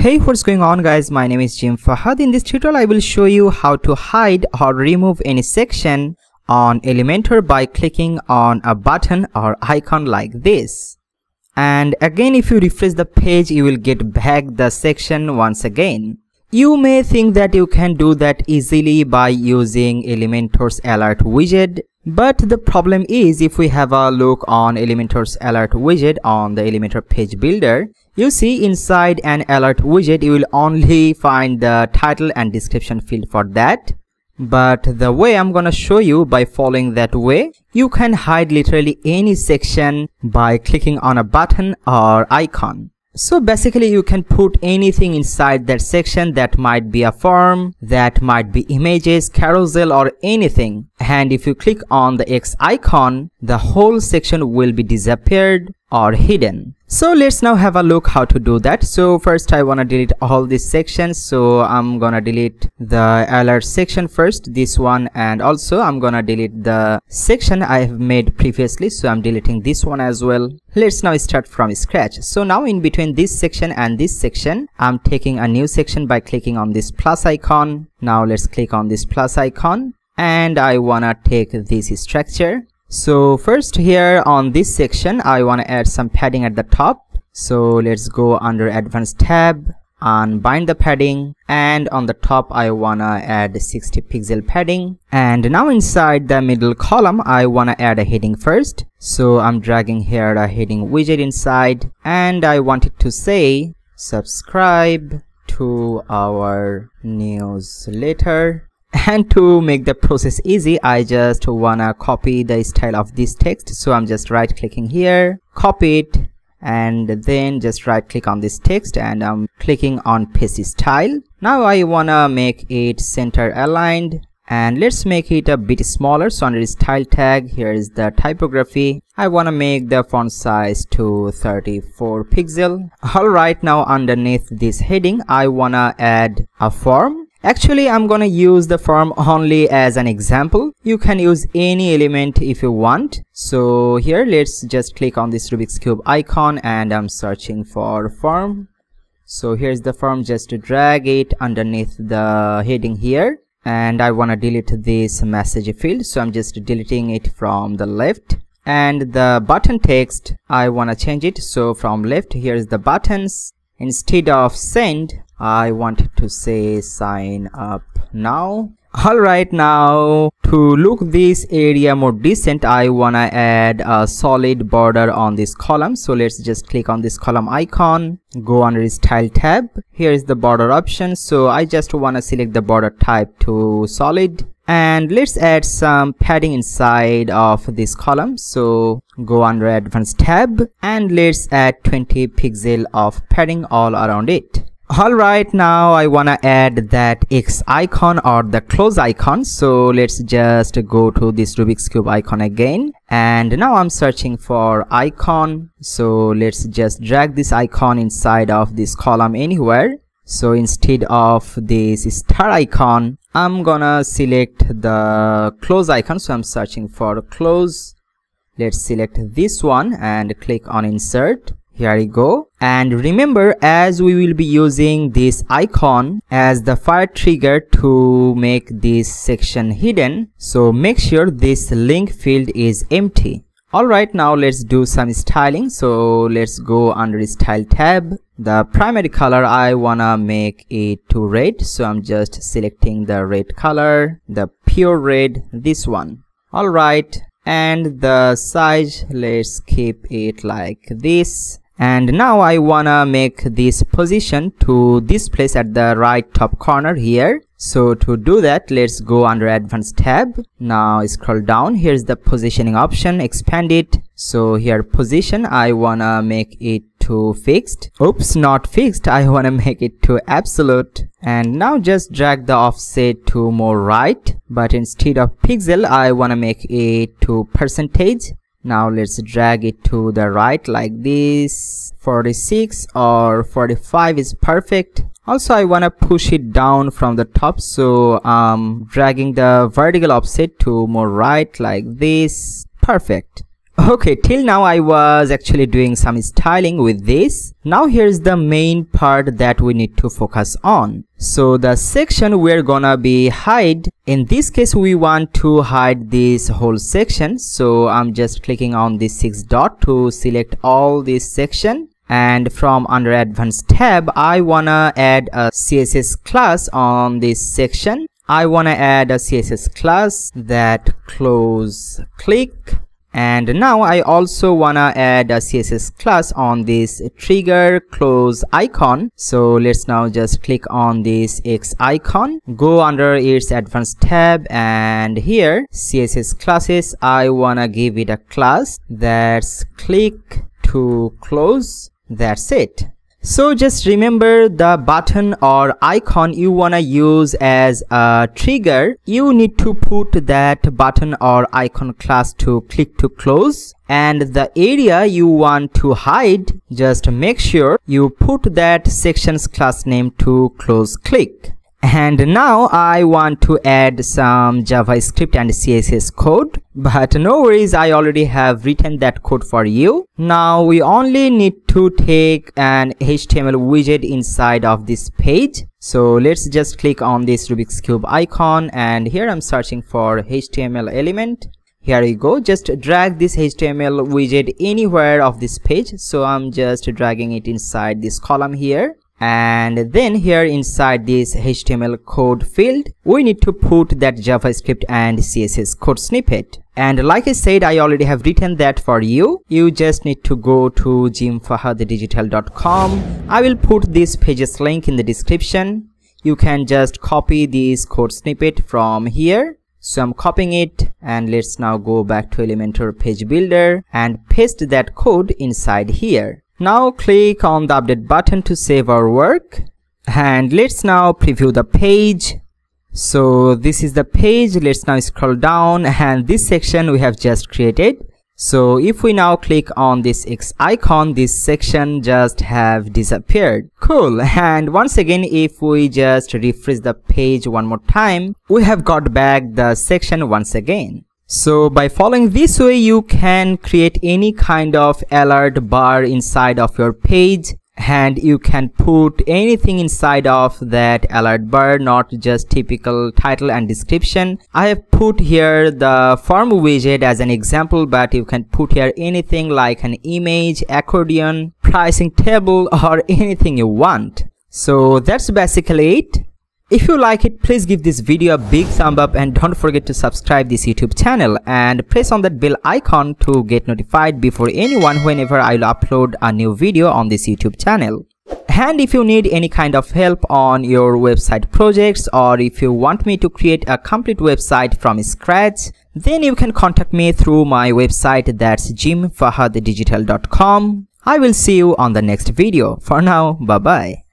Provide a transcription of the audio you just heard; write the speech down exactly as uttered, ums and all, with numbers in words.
Hey, what's going on guys, my name is Jim Fahad. In this tutorial I will show you how to hide or remove any section on Elementor by clicking on a button or icon like this. And again, if you refresh the page, you will get back the section once again. You may think that you can do that easily by using Elementor's alert widget, but the problem is, if we have a look on Elementor's alert widget on the Elementor page builder, you see inside an alert widget you will only find the title and description field for that. But the way I'm gonna show you, by following that way, you can hide literally any section by clicking on a button or icon. So basically you can put anything inside that section. That might be a form, that might be images, carousel or anything. And if you click on the X icon, the whole section will be disappeared or hidden. So let's now have a look how to do that. So first I want to delete all these sections. So I'm gonna delete the alert section first, this one, and also I'm gonna delete the section I have made previously. So I'm deleting this one as well. Let's now start from scratch. So now in between this section and this section, I'm taking a new section by clicking on this plus icon. Now let's click on this plus icon and I wanna take this structure. So first here on this section I want to add some padding at the top. So let's go under advanced tab and bind the padding, and on the top I want to add sixty pixel padding. And now inside the middle column I want to add a heading first. So I'm dragging here a heading widget inside, and I want it to say subscribe to our newsletter. And to make the process easy, I just wanna copy the style of this text. So I'm just right clicking here, copy it, and then just right click on this text and I'm clicking on paste style. Now I wanna make it center aligned, and let's make it a bit smaller. So under style tag, here is the typography. I wanna make the font size to thirty-four pixel. Alright, now underneath this heading I wanna add a form. Actually, I'm gonna use the form only as an example. You can use any element if you want. So here, let's just click on this Rubik's Cube icon and I'm searching for form. So here's the form, just to drag it underneath the heading here. And I wanna delete this message field. So I'm just deleting it from the left. And the button text, I wanna change it. So from left, here's the buttons. Instead of send, I want to say sign up now. Alright, now to look this area more decent, I wanna add a solid border on this column. So let's just click on this column icon, go under style tab. Here is the border option. So I just wanna select the border type to solid, and let's add some padding inside of this column. So go under advanced tab and let's add twenty pixel of padding all around it. Alright, now I wanna add that X icon or the close icon. So let's just go to this Rubik's Cube icon again, and now I'm searching for icon. So let's just drag this icon inside of this column anywhere. So instead of this star icon, I'm gonna select the close icon. So I'm searching for close. Let's select this one and click on insert. Here we go. And remember, as we will be using this icon as the fire trigger to make this section hidden, so make sure this link field is empty. Alright, now let's do some styling. So let's go under style tab. The primary color, I wanna make it to red. So I'm just selecting the red color, the pure red, this one. Alright, and the size, let's keep it like this. And now I wanna make this position to this place at the right top corner here. So to do that, let's go under advanced tab. Now scroll down, here's the positioning option, expand it. So here position, I wanna make it to fixed. Oops, not fixed, I wanna make it to absolute. And now just drag the offset to more right, but instead of pixel I wanna make it to percentage. Now let's drag it to the right like this. Forty-six or forty-five is perfect. Also I wanna push it down from the top, so I'm dragging the vertical offset to more right like this. Perfect. Okay, till now I was actually doing some styling with this. Now here's the main part that we need to focus on. So the section we're gonna be hide, in this case we want to hide this whole section. So I'm just clicking on this six dot to select all this section. And from under advanced tab, I wanna add a C S S class on this section. I wanna add a C S S class that close click. And now I also wanna add a C S S class on this trigger close icon. So let's now just click on this X icon, go under its advanced tab, and here C S S classes, I wanna give it a class that's click to close. That's it. So just remember, the button or icon you wanna use as a trigger, you need to put that button or icon class to click to close, and the area you want to hide, just make sure you put that section's class name to close click. And now I want to add some JavaScript and C S S code, but no worries, I already have written that code for you. Now we only need to take an H T M L widget inside of this page. So let's just click on this Rubik's Cube icon, and here I'm searching for H T M L element. Here you go, just drag this H T M L widget anywhere of this page. So I'm just dragging it inside this column here. And then here inside this H T M L code field, we need to put that JavaScript and C S S code snippet. And like I said, I already have written that for you. You just need to go to jim fahad digital dot com. I will put this page's link in the description. You can just copy this code snippet from here. So I'm copying it, and let's now go back to Elementor Page Builder and paste that code inside here. Now click on the update button to save our work, and let's now preview the page. So this is the page. Let's now scroll down, and this section we have just created. So if we now click on this X icon, this section just have disappeared. Cool. And once again, if we just refresh the page one more time, we have got back the section once again. So by following this way, you can create any kind of alert bar inside of your page, and you can put anything inside of that alert bar, not just typical title and description. I have put here the form widget as an example, but you can put here anything like an image, accordion, pricing table, or anything you want. So that's basically it. If you like it, please give this video a big thumb up, and don't forget to subscribe this YouTube channel and press on that bell icon to get notified before anyone whenever I'll upload a new video on this YouTube channel. And if you need any kind of help on your website projects, or if you want me to create a complete website from scratch, then you can contact me through my website, that's jim fahad digital dot com. I will see you on the next video. For now, bye bye.